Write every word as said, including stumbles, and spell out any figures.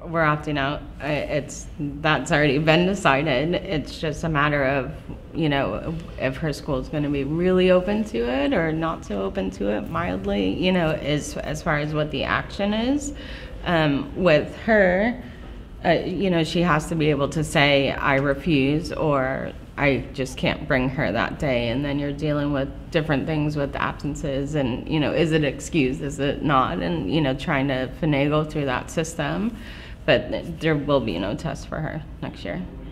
we're opting out. I- It's, that's already been decided. It's just a matter of, you know, if her school is going to be really open to it or not so open to it mildly, you know, as, as far as what the action is. Um, with her, uh, you know, she has to be able to say, I refuse, or I just can't bring her that day. And then you're dealing with different things with absences and, you know, is it excused, is it not? And, you know, trying to finagle through that system. But there will be no test for her next year.